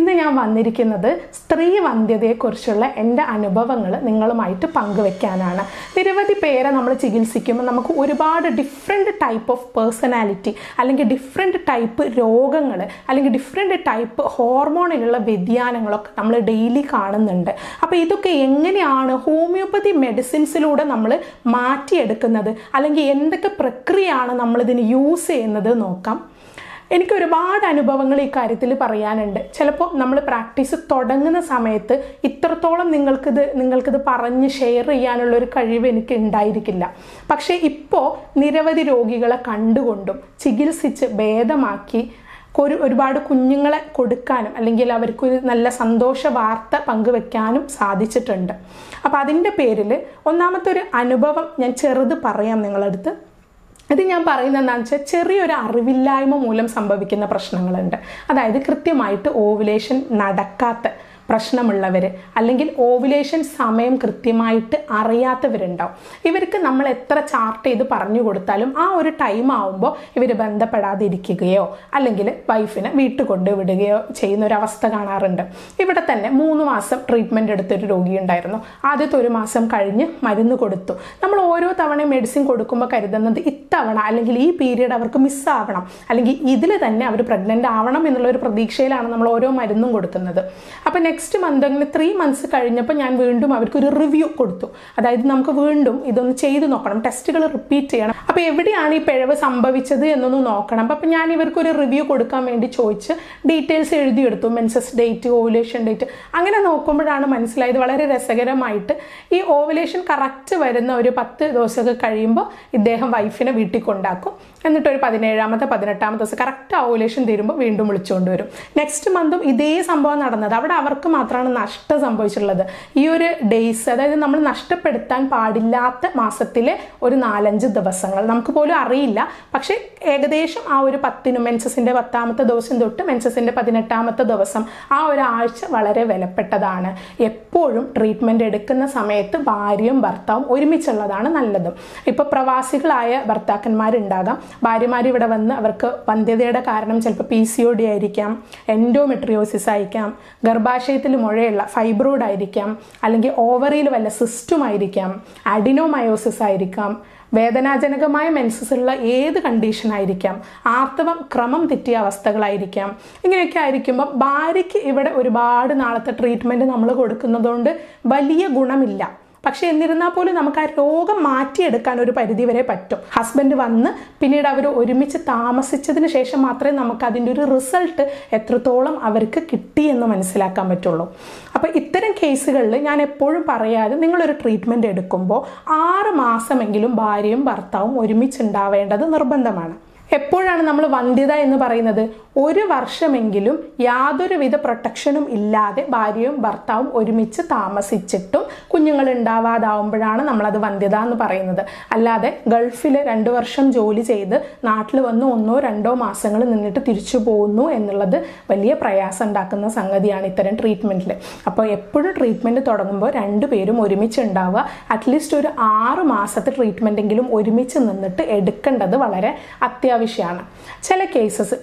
ഇന്ന് ഞാൻ വന്നിരിക്കുന്നത് സ്ത്രീ വന്ധ്യതയെക്കുറിച്ചുള്ള എൻ്റെ അനുഭവങ്ങൾ നിങ്ങളുമായിട്ട് പങ്കുവെക്കാനാണ്. നിരവധി പേരെ നമ്മൾ ചികിത്സിക്കുമ്പോൾ നമുക്ക് ഒരുപാട് ഡിഫറെൻറ്റ് ടൈപ്പ് ഓഫ് പേഴ്സണാലിറ്റി അല്ലെങ്കിൽ ഡിഫറെൻറ്റ് ടൈപ്പ് രോഗങ്ങൾ അല്ലെങ്കിൽ ഡിഫറെൻറ്റ് ടൈപ്പ് ഹോർമോണിലുള്ള വ്യതിയാനങ്ങളൊക്കെ നമ്മൾ ഡെയിലി കാണുന്നുണ്ട്. അപ്പോൾ ഇതൊക്കെ എങ്ങനെയാണ് ഹോമിയോപ്പതി മെഡിസിൻസിലൂടെ നമ്മൾ മാറ്റിയെടുക്കുന്നത് അല്ലെങ്കിൽ എന്തൊക്കെ പ്രക്രിയയാണ് നമ്മളിതിന് യൂസ് ചെയ്യുന്നത് നോക്കാം. എനിക്ക് ഒരുപാട് അനുഭവങ്ങൾ ഈ കാര്യത്തിൽ പറയാനുണ്ട്. ചിലപ്പോൾ നമ്മൾ പ്രാക്ടീസ് തുടങ്ങുന്ന സമയത്ത് ഇത്രത്തോളം നിങ്ങൾക്കിത് പറഞ്ഞ് ഷെയർ ചെയ്യാനുള്ളൊരു കഴിവ് എനിക്ക് ഉണ്ടായിരിക്കില്ല. പക്ഷേ ഇപ്പോൾ നിരവധി രോഗികളെ കണ്ടുകൊണ്ടും ചികിത്സിച്ച് ഭേദമാക്കി ഒരുപാട് കുഞ്ഞുങ്ങളെ കൊടുക്കാനും അല്ലെങ്കിൽ അവർക്കൊരു നല്ല സന്തോഷ വാർത്ത പങ്കുവെക്കാനും സാധിച്ചിട്ടുണ്ട്. അപ്പോൾ അതിൻ്റെ പേരിൽ ഒന്നാമത്തെ ഒരു അനുഭവം ഞാൻ ചെറുത് പറയാം നിങ്ങളടുത്ത്. ഇത് ഞാൻ പറയുന്നത് എന്താണെന്ന് വെച്ചാൽ ചെറിയൊരു അറിവില്ലായ്മ മൂലം സംഭവിക്കുന്ന പ്രശ്നങ്ങളുണ്ട്. അതായത് കൃത്യമായിട്ട് ഓവുലേഷൻ നടക്കാത്ത പ്രശ്നമുള്ളവർ അല്ലെങ്കിൽ ഓവുലേഷൻ സമയം കൃത്യമായിട്ട് അറിയാത്തവരുണ്ടാവും. ഇവർക്ക് നമ്മൾ എത്ര ചാർട്ട് ചെയ്ത് പറഞ്ഞു കൊടുത്താലും ആ ഒരു ടൈം ആവുമ്പോൾ ഇവർ ബന്ധപ്പെടാതിരിക്കുകയോ അല്ലെങ്കിൽ വൈഫിനെ വീട്ടിൽ കൊണ്ടുവിടുകയോ ചെയ്യുന്ന ഒരു അവസ്ഥ കാണാറുണ്ട്. ഇവിടെ തന്നെ 3 മാസം ട്രീറ്റ്മെൻറ്റ് എടുത്തൊരു രോഗി ഉണ്ടായിരുന്നു. ആദ്യത്തെ 1 മാസം കഴിഞ്ഞ് മരുന്ന് കൊടുത്തു. നമ്മൾ ഓരോ തവണ മെഡിസിൻ കൊടുക്കുമ്പോൾ കരുതുന്നത് ഇത്തവണ അല്ലെങ്കിൽ ഈ പീരീഡ് അവർക്ക് മിസ്സാവണം അല്ലെങ്കിൽ ഇതിൽ തന്നെ അവർ പ്രഗ്നൻ്റ് ആവണം എന്നുള്ളൊരു പ്രതീക്ഷയിലാണ് നമ്മൾ ഓരോ മരുന്നും കൊടുക്കുന്നത്. അപ്പം നെക്സ്റ്റ് മന്ത് അങ്ങനെ 3 മന്ത്സ് കഴിഞ്ഞപ്പോൾ ഞാൻ വീണ്ടും അവർക്കൊരു റിവ്യൂ കൊടുത്തു. അതായത് നമുക്ക് വീണ്ടും ഇതൊന്ന് ചെയ്ത് നോക്കണം, ടെസ്റ്റുകൾ റിപ്പീറ്റ് ചെയ്യണം. അപ്പോൾ എവിടെയാണ് ഈ പിഴവ് സംഭവിച്ചത് എന്നൊന്ന് നോക്കണം. അപ്പം ഞാൻ ഇവർക്കൊരു റിവ്യൂ കൊടുക്കാൻ വേണ്ടി ചോദിച്ച് ഡീറ്റെയിൽസ് എഴുതിയെടുത്തു. Menses date, ovulation date. അങ്ങനെ നോക്കുമ്പോഴാണ് മനസ്സിലായത് വളരെ രസകരമായിട്ട് ഈ ഓവുലേഷൻ കറക്റ്റ് വരുന്ന ഒരു 10 ദിവസമൊക്കെ കഴിയുമ്പോൾ ഇദ്ദേഹം വൈഫിനെ വീട്ടിൽ കൊണ്ടാക്കും. എന്നിട്ടൊരു 17ാമത്തെ 18ാമത്തെ ദിവസം കറക്റ്റ് ഓവുലേഷൻ തീരുമ്പോൾ വീണ്ടും വിളിച്ചുകൊണ്ട് വരും. നെക്സ്റ്റ് മന്തും ഇതേ സംഭവം നടന്നത്. അവിടെ അവർക്ക് മാത്രമാണ് നഷ്ടം സംഭവിച്ചിട്ടുള്ളത്. ഈ ഒരു ഡേയ്സ്, അതായത് നമ്മൾ നഷ്ടപ്പെടുത്താൻ പാടില്ലാത്ത മാസത്തിലെ ഒരു 4-5 ദിവസങ്ങൾ നമുക്ക് പോലും അറിയില്ല. പക്ഷേ ഏകദേശം ആ ഒരു 10 മെൻസസിൻ്റെ 10ാമത്തെ ദിവസം തൊട്ട് മെൻസസിൻ്റെ 18ാമത്തെ ദിവസം ആ ഒരാഴ്ച വളരെ വിലപ്പെട്ടതാണ്. എപ്പോഴും ട്രീറ്റ്മെൻറ്റ് എടുക്കുന്ന സമയത്ത് ഭാര്യയും ഭർത്താവും ഒരുമിച്ചുള്ളതാണ് നല്ലത്. ഇപ്പോൾ പ്രവാസികളായ ഭർത്താക്കന്മാരുണ്ടാകാം. ഭാര്യമാർ ഇവിടെ വന്ന് അവർക്ക് വന്ധ്യതയുടെ കാരണം ചിലപ്പോൾ PCOD ആയിരിക്കാം, എൻഡോമെട്രിയോസിസ് ആയിരിക്കാം, ഗർഭാശയത്തിൽ മുഴയുള്ള ഫൈബ്രോയിഡ് ആയിരിക്കാം, അല്ലെങ്കിൽ ഓവറിയിൽ വല്ല സിസ്റ്റുമായിരിക്കാം, അഡിനോമയോസിസ് ആയിരിക്കാം, വേദനാജനകമായ മെൻസസ് ഉള്ള ഏത് കണ്ടീഷൻ ആയിരിക്കാം, ആർത്തവം ക്രമം തെറ്റിയ അവസ്ഥകളായിരിക്കാം. ഇങ്ങനെയൊക്കെ ആയിരിക്കുമ്പോൾ ഭാര്യയ്ക്ക് ഇവിടെ ഒരുപാട് നാളത്തെ ട്രീറ്റ്മെൻറ്റ് നമ്മൾ കൊടുക്കുന്നതുകൊണ്ട് വലിയ ഗുണമില്ല. പക്ഷേ എന്നിരുന്നാൽ പോലും നമുക്ക് ആ രോഗം മാറ്റിയെടുക്കാൻ ഒരു പരിധി വരെ പറ്റും. ഹസ്ബൻഡ് വന്ന് പിന്നീട് അവർ ഒരുമിച്ച് താമസിച്ചതിന് ശേഷം മാത്രമേ നമുക്ക് അതിൻ്റെ ഒരു റിസൾട്ട് എത്രത്തോളം അവർക്ക് കിട്ടി എന്ന് മനസ്സിലാക്കാൻ പറ്റുള്ളൂ. അപ്പോൾ ഇത്തരം കേസുകളിൽ ഞാൻ എപ്പോഴും പറയാതെ നിങ്ങളൊരു ട്രീറ്റ്മെൻറ്റ് എടുക്കുമ്പോൾ 6 മാസമെങ്കിലും ഭാര്യയും ഭർത്താവും ഒരുമിച്ചുണ്ടാവേണ്ടത് നിർബന്ധമാണ്. എപ്പോഴാണ് നമ്മൾ വന്ധ്യത എന്ന് പറയുന്നത്? 1 വർഷമെങ്കിലും യാതൊരുവിധ പ്രൊട്ടക്ഷനും ഇല്ലാതെ ഭാര്യയും ഭർത്താവും ഒരുമിച്ച് താമസിച്ചിട്ടും കുഞ്ഞുങ്ങൾ ഉണ്ടാവാതാവുമ്പോഴാണ് നമ്മളത് വന്ധ്യത എന്ന് പറയുന്നത്. അല്ലാതെ ഗൾഫിൽ 2 വർഷം ജോലി ചെയ്ത് നാട്ടിൽ വന്ന് 1-2 മാസങ്ങൾ നിന്നിട്ട് തിരിച്ചു പോകുന്നു എന്നുള്ളത് വലിയ പ്രയാസം ഉണ്ടാക്കുന്ന സംഗതിയാണ് ഇത്തരം ട്രീറ്റ്മെൻറ്റിൽ. അപ്പോൾ എപ്പോഴും ട്രീറ്റ്മെൻറ്റ് തുടങ്ങുമ്പോൾ 2 പേരും ഒരുമിച്ച് ഉണ്ടാവുക. അറ്റ്ലീസ്റ്റ് ഒരു 6 മാസത്തെ ട്രീറ്റ്മെൻറ്റെങ്കിലും ഒരുമിച്ച് നിന്നിട്ട് എടുക്കേണ്ടത് വളരെ അത്യാവശ്യമാണ്. ചില കേസസ്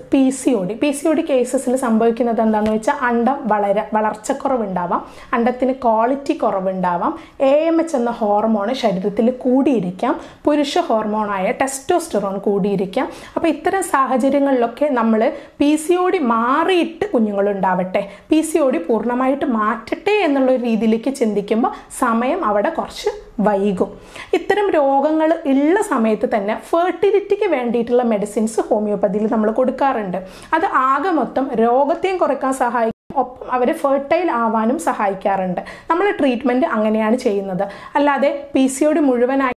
PCOD കേസസിൽ സംഭവിക്കുന്നത് എന്താണെന്ന് വെച്ചാൽ അണ്ടം വളർച്ചക്കുറവുണ്ടാവാം, അണ്ടത്തിന് ക്വാളിറ്റി കുറവുണ്ടാവാം, AMH എന്ന ഹോർമോൺ ശരീരത്തിൽ കൂടിയിരിക്കാം, പുരുഷ ഹോർമോണായ ടെസ്റ്റോസ്റ്ററോൺ കൂടിയിരിക്കാം. അപ്പോൾ ഇത്തരം സാഹചര്യങ്ങളിലൊക്കെ നമ്മൾ PCOD മാറിയിട്ട് കുഞ്ഞുങ്ങളുണ്ടാവട്ടെ, PCOD പൂർണ്ണമായിട്ട് മാറ്റട്ടെ എന്നുള്ള രീതിയിലേക്ക് ചിന്തിക്കുമ്പോൾ സമയം അവിടെ കുറച്ച് വൈകും. ഇത്തരം രോഗങ്ങൾ ഉള്ള സമയത്ത് തന്നെ ഫെർട്ടിലിറ്റിക്ക് വേണ്ടിയിട്ടുള്ള മെഡിസിൻസ് ഹോമിയോപ്പതിയിൽ നമ്മൾ കൊടുക്കാറുണ്ട്. അത് ആകെ മൊത്തം രോഗത്തെയും കുറയ്ക്കാൻ സഹായിക്കും, ഒപ്പം അവരെ ഫെർട്ടൈൽ ആവാനും സഹായിക്കാറുണ്ട്. നമ്മൾ ട്രീറ്റ്മെൻറ്റ് അങ്ങനെയാണ് ചെയ്യുന്നത്. അല്ലാതെ PCOD മുഴുവനായി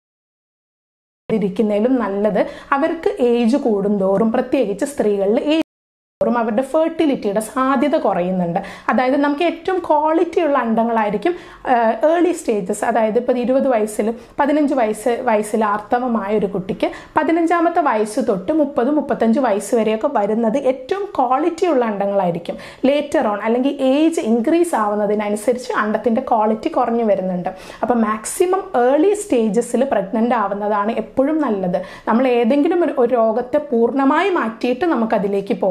ഇരിക്കുന്നതിലും നല്ലത് അവർക്ക് ഏജ് കൂടുന്തോറും, പ്രത്യേകിച്ച് സ്ത്രീകളിൽ അവരുടെ ഫെർട്ടിലിറ്റിയുടെ സാധ്യത കുറയുന്നുണ്ട്. അതായത് നമുക്ക് ഏറ്റവും ക്വാളിറ്റി ഉള്ള അണ്ടങ്ങളായിരിക്കും ഏർലി സ്റ്റേജസ്. അതായത് ഇപ്പോൾ 20 വയസ്സിൽ 15 വയസ്സിൽ ആർത്തവമായ ഒരു കുട്ടിക്ക് 15ാമത്തെ വയസ്സ് തൊട്ട് 30-35 വയസ്സ് വരെയൊക്കെ വരുന്നത് ഏറ്റവും ക്വാളിറ്റി ഉള്ള അണ്ടങ്ങളായിരിക്കും. ലേറ്റർ ഓൺ അല്ലെങ്കിൽ ഏജ് ഇൻക്രീസ് ആവുന്നതിനനുസരിച്ച് അണ്ടത്തിൻ്റെ ക്വാളിറ്റി കുറഞ്ഞു വരുന്നുണ്ട്. അപ്പോൾ മാക്സിമം ഏർലി സ്റ്റേജസിൽ പ്രഗ്നൻ്റ് ആവുന്നതാണ് എപ്പോഴും നല്ലത്. നമ്മൾ ഏതെങ്കിലും ഒരു രോഗത്തെ പൂർണ്ണമായി മാറ്റിയിട്ട് നമുക്കതിലേക്ക് പോവാം.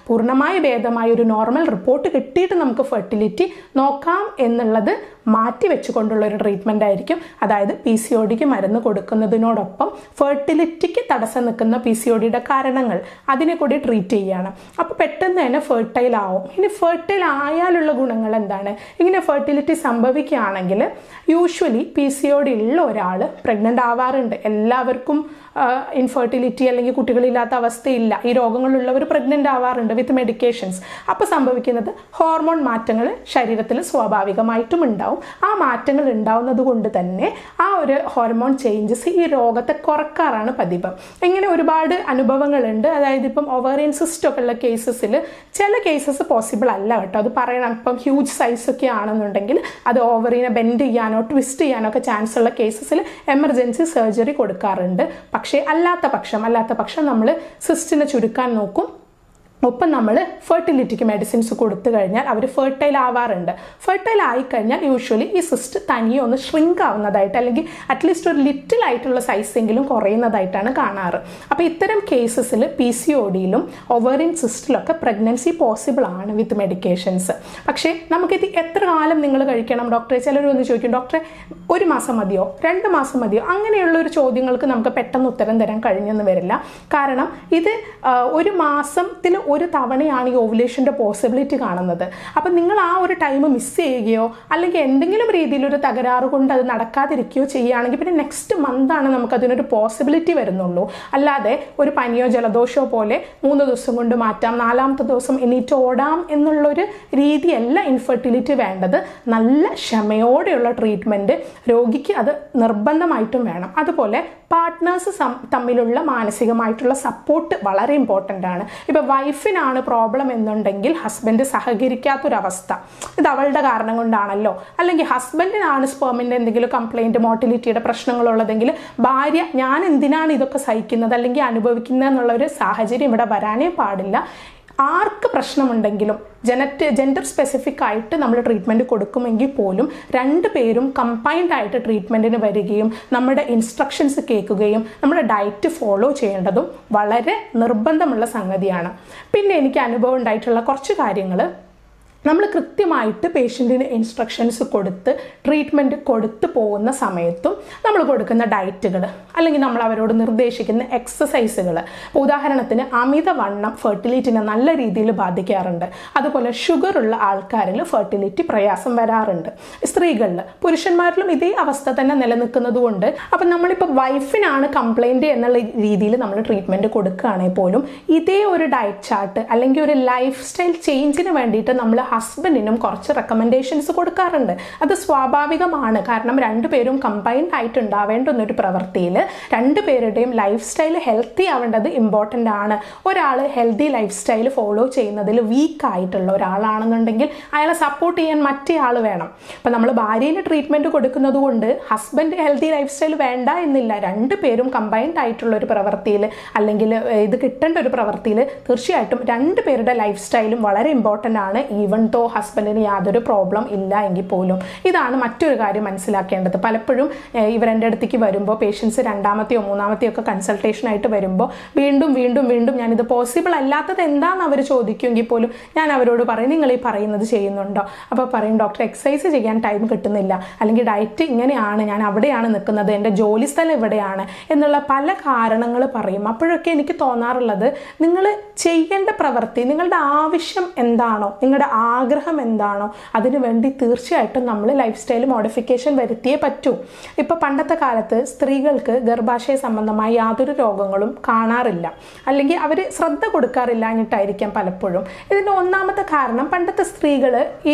പൂർണ്ണമായി ഭേദമായ ഒരു നോർമൽ റിപ്പോർട്ട് കിട്ടിയിട്ട് നമുക്ക് ഫെർട്ടിലിറ്റി നോക്കാം എന്നുള്ളത് മാറ്റി വെച്ചുകൊണ്ടുള്ള ഒരു ട്രീറ്റ്മെൻ്റ് ആയിരിക്കും. അതായത് PCODക്ക് മരുന്ന് കൊടുക്കുന്നതിനോടൊപ്പം ഫെർട്ടിലിറ്റിക്ക് തടസ്സം നിൽക്കുന്ന PCODയുടെ കാരണങ്ങൾ അതിനെ കൂടി ട്രീറ്റ് ചെയ്യുകയാണ്. അപ്പോൾ പെട്ടെന്ന് തന്നെ ഫെർട്ടൈൽ ആവും. ഇനി ഫെർട്ടൈൽ ആയാലുള്ള ഗുണങ്ങൾ എന്താണ്? ഇങ്ങനെ ഫെർട്ടിലിറ്റി സംഭവിക്കുകയാണെങ്കിൽ യൂഷ്വലി PCOD ഉള്ള ഒരാൾ പ്രഗ്നൻ്റ് ആവാറുണ്ട്. എല്ലാവർക്കും ഇൻഫെർട്ടിലിറ്റി അല്ലെങ്കിൽ കുട്ടികളില്ലാത്ത അവസ്ഥയില്ല. ഈ രോഗങ്ങളുള്ളവർ പ്രഗ്നൻ്റ് ആവാറുണ്ട് വിത്ത് മെഡിക്കേഷൻസ്. അപ്പോൾ സംഭവിക്കുന്നത് ഹോർമോൺ മാറ്റങ്ങൾ ശരീരത്തിൽ സ്വാഭാവികമായിട്ടും ഉണ്ടാവും. ആ മാറ്റങ്ങൾ ഉണ്ടാവുന്നത് കൊണ്ട് തന്നെ ആ ഒരു ഹോർമോൺ ചേഞ്ചസ് ഈ രോഗത്തെ കുറക്കാറാണ് പതിവ്. ഇങ്ങനെ ഒരുപാട് അനുഭവങ്ങളുണ്ട്. അതായത് ഇപ്പം ഓവേറിയൻ സിസ്റ്റ് ഒക്കെ ഉള്ള കേസസിൽ ചില കേസസ് പോസിബിൾ അല്ല കേട്ടോ, അത് പറയണം. ഇപ്പം ഹ്യൂജ് സൈസ് ഒക്കെ ആണെന്നുണ്ടെങ്കിൽ അത് ഓവറിനെ ബെൻഡ് ചെയ്യാനോ ട്വിസ്റ്റ് ചെയ്യാനോ ഒക്കെ ചാൻസ് ഉള്ള കേസസിൽ എമർജൻസി സർജറി കൊടുക്കാറുണ്ട്. പക്ഷേ അല്ലാത്ത പക്ഷം നമ്മൾ സിസ്റ്റിനെ ചുരുക്കാൻ നോക്കും. ഒപ്പം നമ്മൾ ഫെർട്ടിലിറ്റിക്ക് മെഡിസിൻസ് കൊടുത്തു കഴിഞ്ഞാൽ അവർ ഫെർട്ടൈൽ ആവാറുണ്ട്. ഫെർട്ടൈൽ ആയിക്കഴിഞ്ഞാൽ യൂഷ്വലി ഈ സിസ്റ്റ് തനിയെ ഒന്ന് ഷ്രിങ്ക് ആവുന്നതായിട്ട് അല്ലെങ്കിൽ അറ്റ്ലീസ്റ്റ് ഒരു ലിറ്റിൽ ആയിട്ടുള്ള സൈസെങ്കിലും കുറയുന്നതായിട്ടാണ് കാണാറ്. അപ്പോൾ ഇത്തരം കേസസിൽ PCODയിലും ഒവേറിയൻ സിസ്റ്റിലൊക്കെ പ്രഗ്നൻസി പോസിബിൾ ആണ് വിത്ത് മെഡിക്കേഷൻസ്. പക്ഷേ നമുക്കിത് എത്ര കാലം നിങ്ങൾ കഴിക്കണം ഡോക്ടറെ? ചിലർ വന്ന് ചോദിക്കും, ഡോക്ടറെ 1 മാസം മതിയോ 2 മാസം മതിയോ? അങ്ങനെയുള്ള ഒരു ചോദ്യങ്ങൾക്ക് നമുക്ക് പെട്ടെന്ന് ഉത്തരം തരാൻ കഴിഞ്ഞെന്ന് വരില്ല. കാരണം ഇത് 1 മാസത്തിൽ ഒരു തവണയാണ് ഈ ഓവുലേഷൻ്റെ പോസിബിലിറ്റി കാണുന്നത്. അപ്പം നിങ്ങൾ ആ ഒരു ടൈം മിസ് ചെയ്യുകയോ അല്ലെങ്കിൽ എന്തെങ്കിലും രീതിയിലൊരു തകരാറ് കൊണ്ട് അത് നടക്കാതിരിക്കുകയോ ചെയ്യുകയാണെങ്കിൽ പിന്നെ നെക്സ്റ്റ് മന്താണ് നമുക്കതിനൊരു പോസിബിലിറ്റി വരുന്നുള്ളൂ. അല്ലാതെ ഒരു പനിയോ ജലദോഷമോ പോലെ 3 ദിവസം കൊണ്ട് മാറ്റാം, 4ാമത്തെ ദിവസം എണീറ്റ് ഓടാം എന്നുള്ളൊരു രീതിയല്ല ഇൻഫെർട്ടിലിറ്റി വേണ്ടത്. നല്ല ക്ഷമയോടെയുള്ള ട്രീറ്റ്മെൻറ്റ് രോഗിക്ക് അത് നിർബന്ധമായിട്ടും വേണം. അതുപോലെ പാർട്ട്നേഴ്സ് തമ്മിലുള്ള മാനസികമായിട്ടുള്ള സപ്പോർട്ട് വളരെ ഇമ്പോർട്ടൻ്റ് ആണ്. ഇപ്പോൾ വൈഫിനാണ് പ്രോബ്ലം എന്നുണ്ടെങ്കിൽ ഹസ്ബൻഡ് സഹകരിക്കാത്തൊരവസ്ഥ, ഇത് അവളുടെ കാരണം കൊണ്ടാണല്ലോ, അല്ലെങ്കിൽ ഹസ്ബൻഡിനാണ് സ്പെർമിൻ്റെ എന്തെങ്കിലും കംപ്ലൈൻറ്റ് മോട്ടിലിറ്റിയുടെ പ്രശ്നങ്ങളുള്ളതെങ്കിൽ ഭാര്യ ഞാൻ എന്തിനാണ് ഇതൊക്കെ സഹിക്കുന്നത് അല്ലെങ്കിൽ അനുഭവിക്കുന്നത് എന്നുള്ളൊരു സാഹചര്യം ഇവിടെ വരാനേ പാടില്ല. ആർക്ക് പ്രശ്നമുണ്ടെങ്കിലും ജെൻഡർ സ്പെസിഫിക് ആയിട്ട് നമ്മൾ ട്രീറ്റ്മെൻറ്റ് കൊടുക്കുമെങ്കിൽ പോലും 2 പേരും കമ്പൈൻഡ് ആയിട്ട് ട്രീറ്റ്മെൻറ്റിന് വരികയും നമ്മുടെ ഇൻസ്ട്രക്ഷൻസ് കേൾക്കുകയും നമ്മുടെ ഡയറ്റ് ഫോളോ ചെയ്യേണ്ടതും വളരെ നിർബന്ധമുള്ള സംഗതിയാണ്. പിന്നെ എനിക്ക് അനുഭവം ഉണ്ടായിട്ടുള്ള കുറച്ച് കാര്യങ്ങൾ, നമ്മൾ കൃത്യമായിട്ട് പേഷ്യൻറ്റിന് ഇൻസ്ട്രക്ഷൻസ് കൊടുത്ത് ട്രീറ്റ്മെൻറ്റ് കൊടുത്തു പോകുന്ന സമയത്തും നമ്മൾ കൊടുക്കുന്ന ഡയറ്റുകൾ അല്ലെങ്കിൽ നമ്മൾ അവരോട് നിർദ്ദേശിക്കുന്ന എക്സസൈസുകൾ, ഉദാഹരണത്തിന് അമിതവണ്ണം ഫെർട്ടിലിറ്റിനെ നല്ല രീതിയിൽ ബാധിക്കാറുണ്ട്. അതുപോലെ ഷുഗറുള്ള ആൾക്കാരിൽ ഫെർട്ടിലിറ്റി പ്രയാസം വരാറുണ്ട്. സ്ത്രീകളിൽ, പുരുഷന്മാരിലും ഇതേ അവസ്ഥ തന്നെ നിലനിൽക്കുന്നത് കൊണ്ട് അപ്പം നമ്മളിപ്പോൾ വൈഫിനാണ് കംപ്ലൈൻറ്റ് എന്നുള്ള രീതിയിൽ നമ്മൾ ട്രീറ്റ്മെൻറ്റ് കൊടുക്കുകയാണെങ്കിൽ പോലും ഇതേ ഒരു ഡയറ്റ് ചാർട്ട് അല്ലെങ്കിൽ ഒരു ലൈഫ് സ്റ്റൈൽ ചേഞ്ചിന് വേണ്ടിയിട്ട് നമ്മൾ ഹസ്ബൻഡിനും കുറച്ച് റെക്കമെൻഡേഷൻസ് കൊടുക്കാറുണ്ട്. അത് സ്വാഭാവികമാണ്. കാരണം 2 പേരും കമ്പൈൻഡ് ആയിട്ട് ഉണ്ടാവേണ്ടുന്ന ഒരു പ്രവൃത്തിയിൽ 2 പേരുടെയും ലൈഫ് സ്റ്റൈൽ ഹെൽത്തി ആവേണ്ടത് ഇമ്പോർട്ടൻ്റ് ആണ്. ഒരാൾ ഹെൽത്തി ലൈഫ് സ്റ്റൈൽ ഫോളോ ചെയ്യുന്നതിൽ വീക്ക് ആയിട്ടുള്ള ഒരാളാണെന്നുണ്ടെങ്കിൽ അയാളെ സപ്പോർട്ട് ചെയ്യാൻ മറ്റേ ആൾ വേണം. അപ്പം നമ്മൾ ഭാര്യയിൽ ട്രീറ്റ്മെൻറ്റ് കൊടുക്കുന്നത് കൊണ്ട് ഹസ്ബൻഡ് ഹെൽത്തി ലൈഫ് സ്റ്റൈൽ വേണ്ട എന്നില്ല. 2 പേരും കമ്പൈൻഡ് ആയിട്ടുള്ള ഒരു പ്രവൃത്തിയിൽ അല്ലെങ്കിൽ ഇത് കിട്ടേണ്ട ഒരു പ്രവൃത്തിയിൽ തീർച്ചയായിട്ടും 2 പേരുടെ ലൈഫ് സ്റ്റൈലും വളരെ ഇമ്പോർട്ടൻ്റ് ആണ്. ഈവൻ തോ ഹസ്ബൻഡിന് യാതൊരു പ്രോബ്ലം ഇല്ല എങ്കിൽ പോലും. ഇതാണ് മറ്റൊരു കാര്യം മനസ്സിലാക്കേണ്ടത്. പലപ്പോഴും ഇവരെൻ്റെ അടുത്തേക്ക് വരുമ്പോൾ പേഷ്യൻസ് 2ാമത്തെയോ 3ാമത്തെയോ ഒക്കെ കൺസൾട്ടേഷനായിട്ട് വരുമ്പോൾ വീണ്ടും ഞാനിത് പോസിബിൾ അല്ലാത്തത് എന്താണെന്ന് അവർ ചോദിക്കുമെങ്കിൽ പോലും ഞാൻ അവരോട് പറയും, നിങ്ങൾ ഈ പറയുന്നത് ചെയ്യുന്നുണ്ടോ? അപ്പോൾ പറയും, ഡോക്ടർ എക്സസൈസ് ചെയ്യാൻ ടൈം കിട്ടുന്നില്ല, അല്ലെങ്കിൽ ഡയറ്റ് ഇങ്ങനെയാണ്, ഞാൻ അവിടെയാണ് നിൽക്കുന്നത്, എൻ്റെ ജോലി സ്ഥലം ഇവിടെയാണ് എന്നുള്ള പല കാരണങ്ങൾ പറയും. അപ്പോഴൊക്കെ എനിക്ക് തോന്നാറുള്ളത്, നിങ്ങൾ ചെയ്യേണ്ട പ്രവൃത്തി, നിങ്ങളുടെ ആവശ്യം എന്താണോ, നിങ്ങളുടെ ആഗ്രഹം എന്താണോ അതിനു വേണ്ടി തീർച്ചയായിട്ടും നമ്മൾ ലൈഫ് സ്റ്റൈൽ മോഡിഫിക്കേഷൻ വരുത്തിയേ പറ്റൂ. ഇപ്പോൾ പണ്ടത്തെ കാലത്ത് സ്ത്രീകൾക്ക് ഗർഭാശയ സംബന്ധമായ യാതൊരു രോഗങ്ങളും കാണാറില്ല, അല്ലെങ്കിൽ അവർ ശ്രദ്ധ കൊടുക്കാറില്ല എന്നിട്ടായിരിക്കാം പലപ്പോഴും. ഇതിൻ്റെ ഒന്നാമത്തെ കാരണം പണ്ടത്തെ സ്ത്രീകൾ ഈ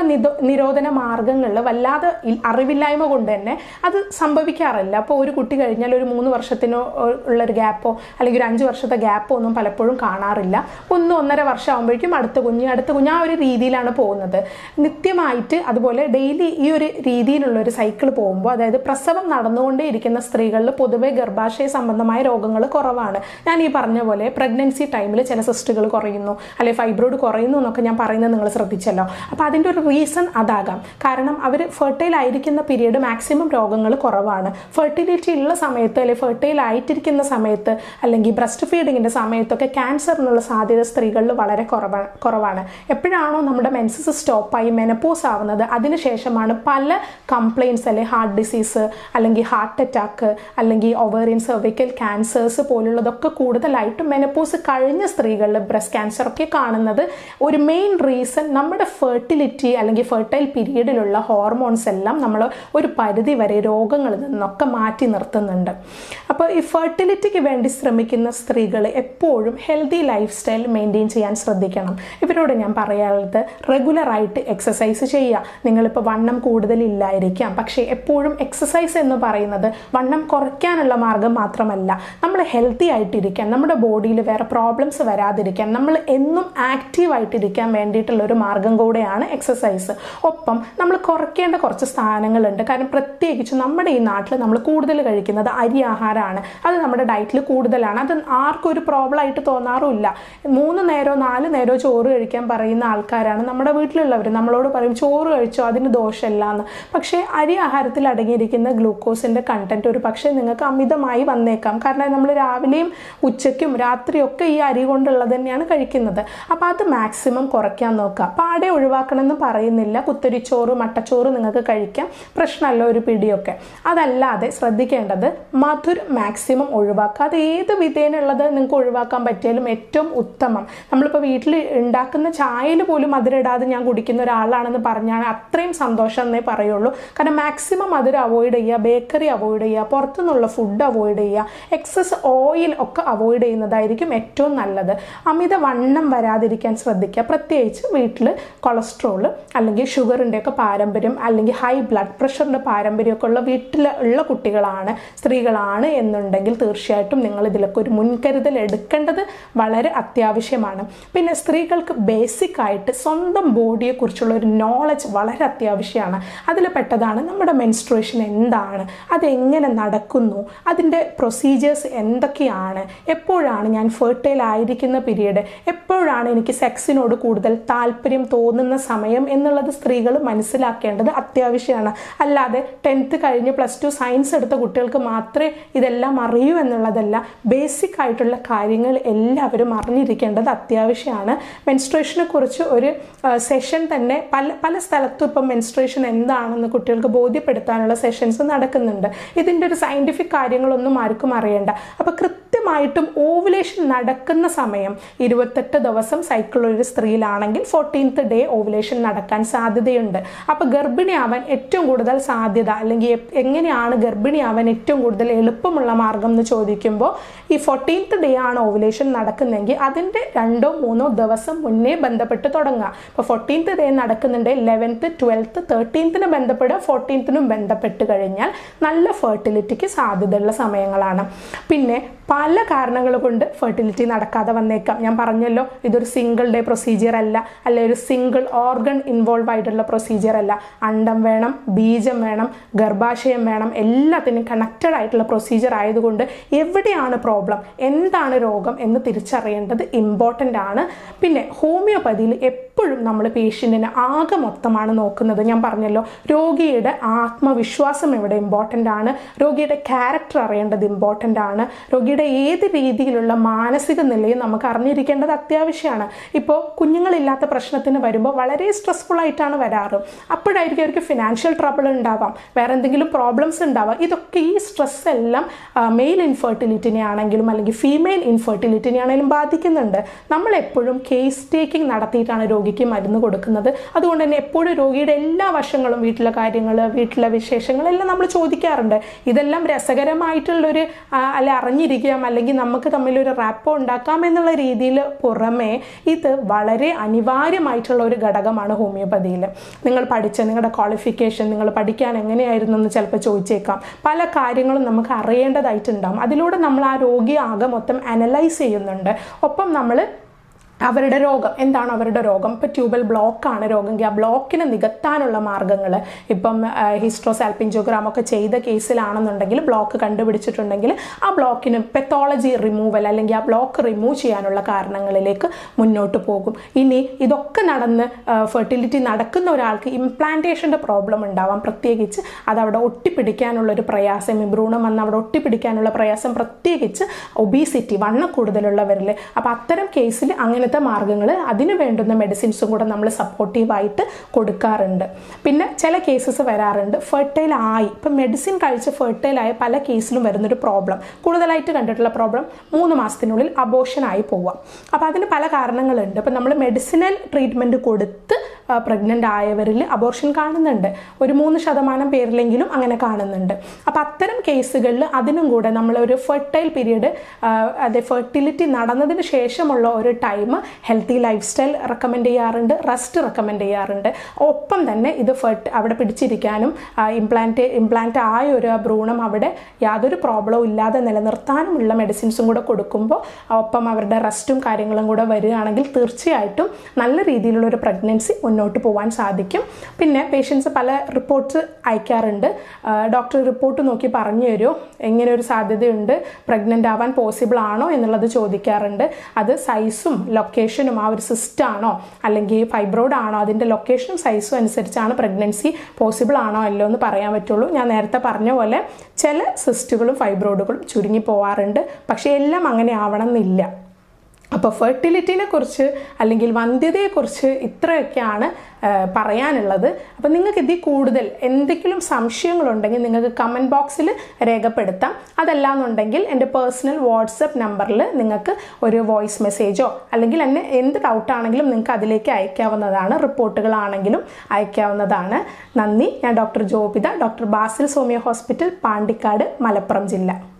നിരോധന മാർഗങ്ങളിൽ വല്ലാതെ അറിവില്ലായ്മ കൊണ്ട് തന്നെ അത് സംഭവിക്കാറില്ല. അപ്പോൾ ഒരു കുട്ടി കഴിഞ്ഞാൽ ഒരു 3 വർഷത്തിനോ ഉള്ളൊരു ഗ്യാപ്പോ അല്ലെങ്കിൽ ഒരു 5 വർഷത്തെ ഗ്യാപ്പോ ഒന്നും പലപ്പോഴും കാണാറില്ല. 1-1.5 വർഷം ആകുമ്പോഴേക്കും അടുത്ത കുഞ്ഞ് ആ ഒരു രീതി രീതിയിലാണ് പോകുന്നത്. നിത്യമായിട്ട് അതുപോലെ ഡെയിലി ഈ ഒരു രീതിയിലുള്ളൊരു സൈക്കിൾ പോകുമ്പോൾ, അതായത് പ്രസവം നടന്നുകൊണ്ടേ ഇരിക്കുന്ന സ്ത്രീകളിൽ പൊതുവെ ഗർഭാശയ സംബന്ധമായ രോഗങ്ങൾ കുറവാണ്. ഞാൻ ഈ പറഞ്ഞ പോലെ പ്രഗ്നൻസി ടൈമിൽ ചില സിസ്റ്റുകൾ കുറയുന്നു, അല്ലെങ്കിൽ ഫൈബ്രോയിഡ് കുറയുന്നു എന്നൊക്കെ ഞാൻ പറയുന്നത് നിങ്ങൾ ശ്രദ്ധിച്ചല്ലോ. അപ്പോൾ അതിൻ്റെ ഒരു റീസൺ അതാകാം. കാരണം അവർ ഫെർട്ടൈൽ ആയിരിക്കുന്ന പീരീഡ് മാക്സിമം രോഗങ്ങൾ കുറവാണ്. ഫെർട്ടിലിറ്റി ഉള്ള സമയത്ത്, അല്ലെങ്കിൽ ഫെർട്ടൈൽ ആയിട്ടിരിക്കുന്ന സമയത്ത്, അല്ലെങ്കിൽ ബ്രസ്റ്റ് ഫീഡിങ്ങിൻ്റെ സമയത്തൊക്കെ ക്യാൻസറിനുള്ള സാധ്യത സ്ത്രീകളിൽ വളരെ കുറവാണ്. എപ്പോഴാണോ നമ്മുടെ മെൻസസ് സ്റ്റോപ്പായി മെനപ്പോസ് ആവുന്നത്, അതിനുശേഷമാണ് പല കംപ്ലയിൻസ്, അല്ലെങ്കിൽ ഹാർട്ട് ഡിസീസ്, അല്ലെങ്കിൽ ഹാർട്ട് അറ്റാക്ക്, അല്ലെങ്കിൽ ഒവേറിയൻ സെർവിക്കൽ ക്യാൻസേഴ്സ് പോലുള്ളതൊക്കെ കൂടുതലായിട്ടും മെനപ്പോസ് കഴിഞ്ഞ സ്ത്രീകളിൽ ബ്രസ്റ്റ് ക്യാൻസർ ഒക്കെ കാണുന്നത്. ഒരു മെയിൻ റീസൺ നമ്മുടെ ഫെർട്ടിലിറ്റി അല്ലെങ്കിൽ ഫെർട്ടൈൽ പീരീഡിലുള്ള ഹോർമോൺസ് എല്ലാം നമ്മൾ ഒരു പരിധി വരെ രോഗങ്ങളിൽ നിന്നൊക്കെ മാറ്റി നിർത്തുന്നുണ്ട്. അപ്പോൾ ഈ ഫെർട്ടിലിറ്റിക്ക് വേണ്ടി ശ്രമിക്കുന്ന സ്ത്രീകൾ എപ്പോഴും ഹെൽത്തി ലൈഫ് സ്റ്റൈൽ മെയിൻറ്റെയിൻ ചെയ്യാൻ ശ്രദ്ധിക്കണം. ഇവരോട് ഞാൻ പറയാനുള്ളത് റെഗുലറായിട്ട് എക്സസൈസ് ചെയ്യുക. നിങ്ങളിപ്പോൾ വണ്ണം കൂടുതലില്ലായിരിക്കാം, പക്ഷേ എപ്പോഴും എക്സസൈസ് എന്ന് പറയുന്നത് വണ്ണം കുറയ്ക്കാനുള്ള മാർഗം മാത്രമല്ല. നമ്മൾ ഹെൽത്തി ആയിട്ടിരിക്കാൻ, നമ്മുടെ ബോഡിയിൽ വേറെ പ്രോബ്ലംസ് വരാതിരിക്കാൻ, നമ്മൾ എന്നും ആക്റ്റീവായിട്ടിരിക്കാൻ വേണ്ടിയിട്ടുള്ള ഒരു മാർഗം കൂടെയാണ് എക്സസൈസ്. ഒപ്പം നമ്മൾ കുറയ്ക്കേണ്ട കുറച്ച് സ്ഥാനങ്ങളുണ്ട്. കാരണം പ്രത്യേകിച്ച് നമ്മുടെ ഈ നാട്ടിൽ നമ്മൾ കൂടുതൽ കഴിക്കുന്നത് അരി ആഹാരമാണ്. അത് നമ്മുടെ ഡയറ്റിൽ കൂടുതലാണ്. അത് ആർക്കും ഒരു പ്രോബ്ലം ആയിട്ട് തോന്നാറുമില്ല. 3 നേരോ 4 നേരോ ചോറ് കഴിക്കാൻ പറയുന്ന ആൾക്കാരാണ് നമ്മുടെ വീട്ടിലുള്ളവർ. നമ്മളോട് പറയും ചോറ് കഴിച്ചോ, അതിന് ദോഷമില്ല എന്ന്. പക്ഷേ അരി ആഹാരത്തിൽ അടങ്ങിയിരിക്കുന്ന ഗ്ലൂക്കോസിൻ്റെ കണ്ടന്റ് ഒരു പക്ഷേ നിങ്ങൾക്ക് അമിതമായി വന്നേക്കാം. കാരണം നമ്മൾ രാവിലെയും ഉച്ചയ്ക്കും രാത്രിയൊക്കെ ഈ അരി കൊണ്ടുള്ളത് തന്നെയാണ് കഴിക്കുന്നത്. അപ്പോൾ അത് മാക്സിമം കുറയ്ക്കാൻ നോക്കുക. പാടെ ഒഴിവാക്കണമെന്ന് പറയുന്നില്ല. കുത്തരിച്ചോറ്, മട്ടച്ചോറ് നിങ്ങൾക്ക് കഴിക്കാം, പ്രശ്നമല്ല, ഒരു പിടിയൊക്കെ. അതല്ലാതെ ശ്രദ്ധിക്കേണ്ടത് മധുരം മാക്സിമം ഒഴിവാക്കുക. അത് ഏത് വിധേനയുള്ളത് നിങ്ങൾക്ക് ഒഴിവാക്കാൻ പറ്റിയാലും ഏറ്റവും ഉത്തമം. നമ്മളിപ്പോൾ വീട്ടിൽ ഉണ്ടാക്കുന്ന ചായയിൽ പോലും മധുരം ഇടാതെ ഞാൻ കുടിക്കുന്ന ഒരാളാണെന്ന് പറഞ്ഞാൽ അത്രയും സന്തോഷം എന്നേ പറയുള്ളൂ. കാരണം മാക്സിമം മധുരം അവോയ്ഡ് ചെയ്യുക, ബേക്കറി അവോയ്ഡ് ചെയ്യുക, പുറത്തുനിന്നുള്ള ഫുഡ് അവോയ്ഡ് ചെയ്യുക, എക്സസ് ഓയിൽ ഒക്കെ അവോയ്ഡ് ചെയ്യുന്നതായിരിക്കും ഏറ്റവും നല്ലത്. അമിത വണ്ണം വരാതിരിക്കാൻ ശ്രദ്ധിക്കുക. പ്രത്യേകിച്ച് വീട്ടിൽ കൊളസ്ട്രോൾ അല്ലെങ്കിൽ ഷുഗറിൻ്റെയൊക്കെ പാരമ്പര്യം, അല്ലെങ്കിൽ ഹൈ ബ്ലഡ് പ്രഷറിൻ്റെ പാരമ്പര്യമൊക്കെ ഉള്ള വീട്ടിലുള്ള കുട്ടികളാണ്, സ്ത്രീകളാണ് എന്നുണ്ടെങ്കിൽ തീർച്ചയായിട്ടും നിങ്ങൾ ഇതിലൊക്കെ ഒരു മുൻകരുതൽ എടുക്കേണ്ടത് വളരെ അത്യാവശ്യമാണ്. പിന്നെ സ്ത്രീകൾക്ക് ബേസിക് ആയിട്ട് സ്വന്തം ബോഡിയെക്കുറിച്ചുള്ള ഒരു നോളജ് വളരെ അത്യാവശ്യമാണ്. അതിൽ പെട്ടതാണ് നമ്മുടെ മെൻസ്ട്രുവേഷൻ എന്താണ്, അതെങ്ങനെ നടക്കുന്നു, അതിൻ്റെ പ്രൊസീജിയേഴ്സ് എന്തൊക്കെയാണ്, എപ്പോഴാണ് ഞാൻ ഫെർട്ടൈൽ ആയിരിക്കുന്ന പീരീഡ്, എപ്പോഴാണ് എനിക്ക് സെക്സിനോട് കൂടുതൽ താല്പര്യം തോന്നുന്ന സമയം എന്നുള്ളത് സ്ത്രീകൾ മനസ്സിലാക്കേണ്ടത് അത്യാവശ്യമാണ്. അല്ലാതെ 10th കഴിഞ്ഞ് +2 സയൻസ് എടുത്ത കുട്ടികൾക്ക് മാത്രമേ ഇതെല്ലാം അറിയൂ എന്നുള്ളതല്ല. ബേസിക് ആയിട്ടുള്ള കാര്യങ്ങൾ എല്ലാവരും അറിഞ്ഞിരിക്കേണ്ടത് അത്യാവശ്യമാണ്. മെൻസ്ട്രുവേഷനെ കുറിച്ച് ഒരു സെഷൻ തന്നെ പല സ്ഥലത്തും ഇപ്പം മെൻസ്ട്രുവേഷൻ എന്താണെന്ന് കുട്ടികൾക്ക് ബോധ്യപ്പെടുത്താനുള്ള സെഷൻസ് നടക്കുന്നുണ്ട്. ഇതിൻ്റെ ഒരു സയൻറ്റിഫിക് കാര്യങ്ങളൊന്നും ആർക്കും അറിയണ്ട. അപ്പോൾ കൃത്യമായിട്ടും ഓവുലേഷൻ നടക്കുന്ന സമയം 28 ദിവസം സൈക്കിൾ ഒരു സ്ത്രീയിലാണെങ്കിൽ 14th ഡേ ഓവുലേഷൻ നടക്കാൻ സാധ്യതയുണ്ട്. അപ്പോൾ ഗർഭിണിയാവാൻ ഏറ്റവും കൂടുതൽ സാധ്യത, അല്ലെങ്കിൽ എങ്ങനെയാണ് ഗർഭിണിയാവാൻ ഏറ്റവും കൂടുതൽ എളുപ്പമുള്ള മാർഗം എന്ന് ചോദിക്കുമ്പോൾ ഈ 14th ഡേ ആണ് ഓവുലേഷൻ നടക്കുന്നെങ്കിൽ അതിൻ്റെ 2-3 ദിവസം മുന്നേ ബന്ധപ്പെട്ട് തുടങ്ങുക. ഇപ്പോൾ 14th ഡേ നടക്കുന്നുണ്ട്, 11th 12th 13th ബന്ധപ്പെടുക, 14th ബന്ധപ്പെട്ട് കഴിഞ്ഞാൽ നല്ല ഫെർട്ടിലിറ്റിക്ക് സാധ്യതയുള്ള സമയങ്ങളാണ്. പിന്നെ പല കാരണങ്ങൾ കൊണ്ട് ഫെർട്ടിലിറ്റി നടക്കാതെ വന്നേക്കാം. ഞാൻ പറഞ്ഞല്ലോ, ഇതൊരു സിംഗിൾ ഡേ പ്രൊസീജിയർ അല്ല, അല്ലെ ഒരു സിംഗിൾ ഓർഗൺ ഇൻവോൾവ് ആയിട്ടുള്ള പ്രൊസീജിയർ അല്ല. അണ്ടം വേണം, ബീജം വേണം, ഗർഭാശയം വേണം, എല്ലാത്തിനും കണക്റ്റഡ് ആയിട്ടുള്ള പ്രൊസീജിയർ ആയതുകൊണ്ട് എവിടെയാണ് പ്രോബ്ലം, എന്താണ് രോഗം എന്ന് തിരിച്ചറിയേണ്ടത് ഇമ്പോർട്ടൻ്റ് ആണ്. പിന്നെ ഹോമിയോപ്പതിയിൽ എപ്പോഴും നമ്മൾ പേഷ്യൻറ്റിനെ ആകെ മൊത്തമാണ് നോക്കുന്നത്. ഞാൻ പറഞ്ഞല്ലോ, രോഗിയുടെ ആത്മവിശ്വാസം ഇവിടെ ഇമ്പോർട്ടൻ്റ് ആണ്, രോഗിയുടെ ക്യാരക്ടർ അറിയേണ്ടത് ഇമ്പോർട്ടൻ്റ് ആണ്, രോഗിയുടെ ഏത് രീതിയിലുള്ള മാനസിക നിലയും നമുക്ക് അറിഞ്ഞിരിക്കേണ്ടത് അത്യാവശ്യമാണ്. ഇപ്പോൾ കുഞ്ഞുങ്ങളില്ലാത്ത പ്രശ്നത്തിന് വരുമ്പോൾ വളരെ സ്ട്രെസ്ഫുൾ ആയിട്ടാണ് വരാറ്. അപ്പോഴായിരിക്കും അവർക്ക് ഫിനാൻഷ്യൽ ട്രബിൾ ഉണ്ടാവാം, വേറെ എന്തെങ്കിലും പ്രോബ്ലംസ് ഉണ്ടാവാം. ഇതൊക്കെ ഈ സ്ട്രെസ് എല്ലാം മെയിൽ ഇൻഫെർട്ടിലിറ്റിനെ ആണെങ്കിലും അല്ലെങ്കിൽ ഫീമെയിൽ ഇൻഫെർട്ടിലിറ്റിനെ ആണെങ്കിലും ബാധിക്കുന്നുണ്ട്. നമ്മളെപ്പോഴും കേസ് ടേക്കിംഗ് നടത്തിയിട്ടാണ് രോഗിക്ക് മരുന്ന് കൊടുക്കുന്നത്. അതുകൊണ്ട് തന്നെ എപ്പോഴും രോഗിയുടെ എല്ലാ വശങ്ങളും, വീട്ടിലെ കാര്യങ്ങൾ, വീട്ടിലെ വിശേഷങ്ങളെല്ലാം നമ്മൾ ചോദിക്കാറുണ്ട്. ഇതെല്ലാം രസകരമായിട്ടുള്ളൊരു അറിഞ്ഞിരിക്കാം, അല്ലെങ്കിൽ നമുക്ക് തമ്മിലൊരു റാപ്പോ ഉണ്ടാക്കാം എന്നുള്ള രീതിയിൽ പുറമേ ഇത് വളരെ അനിവാര്യമായിട്ടുള്ള ഒരു ഘടകമാണ് ഹോമിയോപ്പതിയിൽ. നിങ്ങൾ പഠിച്ച നിങ്ങളുടെ ക്വാളിഫിക്കേഷൻ, നിങ്ങൾ പഠിക്കാൻ എങ്ങനെയായിരുന്നു എന്ന് ചിലപ്പോൾ ചോദിച്ചേക്കാം. പല കാര്യങ്ങളും നമുക്ക് അറിയേണ്ടതായിട്ടുണ്ടാകും. അതിലൂടെ നമ്മൾ ആ രോഗിയെ ആകെ മൊത്തം അനലൈസ് ചെയ്യുന്നുണ്ട്. ഒപ്പം നമ്മൾ അവരുടെ രോഗം എന്താണ്, അവരുടെ രോഗം ഇപ്പോൾ ട്യൂബൽ ബ്ലോക്കാണ് രോഗമെങ്കിൽ ആ ബ്ലോക്കിനെ നികത്താനുള്ള മാർഗ്ഗങ്ങൾ, ഇപ്പം ഹിസ്ട്രോസാൽപിൻജിയോഗ്രാം ഒക്കെ ചെയ്ത കേസിലാണെന്നുണ്ടെങ്കിൽ ബ്ലോക്ക് കണ്ടുപിടിച്ചിട്ടുണ്ടെങ്കിൽ ആ ബ്ലോക്കിന് പെത്തോളജി റിമൂവൽ അല്ലെങ്കിൽ ആ ബ്ലോക്ക് റിമൂവ് ചെയ്യാനുള്ള കാരണങ്ങളിലേക്ക് മുന്നോട്ട് പോകും. ഇനി ഇതൊക്കെ നടന്ന് ഫെർട്ടിലിറ്റി നടക്കുന്ന ഒരാൾക്ക് ഇംപ്ലാന്റേഷൻ്റെ പ്രോബ്ലം ഉണ്ടാവാം, പ്രത്യേകിച്ച് അതവിടെ ഒട്ടിപ്പിടിക്കാനുള്ളൊരു പ്രയാസം, ഈ ഭ്രൂണം വന്ന് അവിടെ ഒട്ടിപ്പിടിക്കാനുള്ള പ്രയാസം, പ്രത്യേകിച്ച് ഒബീസിറ്റി വണ്ണം കൂടുതലുള്ളവരിൽ. അപ്പോൾ അത്തരം കേസിൽ അങ്ങനത്തെ മാർഗ്ഗങ്ങൾ അതിന് വേണ്ടുന്ന മെഡിസിൻസും കൂടെ നമ്മൾ സപ്പോർട്ടീവായിട്ട് കൊടുക്കാറുണ്ട്. പിന്നെ ചില കേസസ് വരാറുണ്ട് ഫെർട്ടൈൽ ആയി, ഇപ്പം മെഡിസിൻ കഴിച്ച് ഫെർട്ടൈലായ പല കേസിലും വരുന്നൊരു പ്രോബ്ലം, കൂടുതലായിട്ട് കണ്ടിട്ടുള്ള പ്രോബ്ലം 3 മാസത്തിനുള്ളിൽ അബോർഷനായി പോവാം. അപ്പോൾ അതിന് പല കാരണങ്ങളുണ്ട്. ഇപ്പം നമ്മൾ മെഡിസിനൽ ട്രീറ്റ്മെൻറ്റ് കൊടുത്ത് പ്രഗ്നൻ്റ് ആയവരിൽ അബോർഷൻ കാണുന്നുണ്ട്, ഒരു 3% പേരിലെങ്കിലും അങ്ങനെ കാണുന്നുണ്ട്. അപ്പോൾ അത്തരം കേസുകളിൽ അതിനും കൂടെ നമ്മളൊരു ഫെർട്ടൈൽ പീരീഡ്, അത് ഫെർട്ടിലിറ്റി നടന്നതിന് ശേഷമുള്ള ഒരു time healthy lifestyle recommend ചെയ്യാറുണ്ട്, റെസ്റ്റ് റെക്കമെൻഡ് ചെയ്യാറുണ്ട്. ഒപ്പം തന്നെ ഇത് അവിടെ പിടിച്ചിരിക്കാനും ഇംപ്ലാന്റ് ആയ ഒരു ഭ്രൂണം അവിടെ യാതൊരു പ്രോബ്ലവും ഇല്ലാതെ നിലനിർത്താനുമുള്ള മെഡിസിൻസും കൂടെ കൊടുക്കുമ്പോൾ ഒപ്പം അവരുടെ റെസ്റ്റും കാര്യങ്ങളും കൂടെ വരികയാണെങ്കിൽ തീർച്ചയായിട്ടും നല്ല രീതിയിലുള്ളൊരു പ്രഗ്നൻസി മുന്നോട്ട് പോകാൻ സാധിക്കും. പിന്നെ പേഷ്യൻസ് പല റിപ്പോർട്ട്സ് അയക്കാറുണ്ട്, ഡോക്ടർ റിപ്പോർട്ട് നോക്കി പറഞ്ഞു തരുമോ, എങ്ങനെ ഒരു സാധ്യതയുണ്ട്, പ്രഗ്നൻ്റ് ആവാൻ പോസിബിൾ ആണോ എന്നുള്ളത് ചോദിക്കാറുണ്ട്. അത് സൈസും ലൊക്കേഷനും, ആ ഒരു സിസ്റ്റാണോ അല്ലെങ്കിൽ ഫൈബ്രോയിഡ് ആണോ, അതിൻ്റെ ലൊക്കേഷനും സൈസും അനുസരിച്ചാണ് പ്രഗ്നൻസി പോസിബിൾ ആണോ അല്ലോ എന്ന് പറയാൻ പറ്റുള്ളൂ. ഞാൻ നേരത്തെ പറഞ്ഞ പോലെ ചില സിസ്റ്റുകളും ഫൈബ്രോയിഡുകളും ചുരുങ്ങി പോവാറുണ്ട്, പക്ഷേ എല്ലാം അങ്ങനെ ആവണം എന്നില്ല. അപ്പോൾ ഫെർട്ടിലിറ്റിനെ കുറിച്ച് അല്ലെങ്കിൽ വന്ധ്യതയെക്കുറിച്ച് ഇത്രയൊക്കെയാണ് പറയാനുള്ളത്. അപ്പോൾ നിങ്ങൾക്ക് ഇതിൽ കൂടുതൽ എന്തെങ്കിലും സംശയങ്ങളുണ്ടെങ്കിൽ നിങ്ങൾക്ക് കമൻറ്റ് ബോക്സിൽ രേഖപ്പെടുത്താം. അതല്ലാന്നുണ്ടെങ്കിൽ എൻ്റെ പേഴ്സണൽ വാട്സപ്പ് നമ്പറിൽ നിങ്ങൾക്ക് ഒരു വോയിസ് മെസ്സേജോ അല്ലെങ്കിൽ എന്നെ എന്ത് ഡൗട്ടാണെങ്കിലും നിങ്ങൾക്ക് അതിലേക്ക് അയക്കാവുന്നതാണ്, റിപ്പോർട്ടുകളാണെങ്കിലും അയക്കാവുന്നതാണ്. നന്ദി. ഞാൻ doctor Jobitha, doctor Basil Somiya hospital, Pandikkad, Malappuram ജില്ല.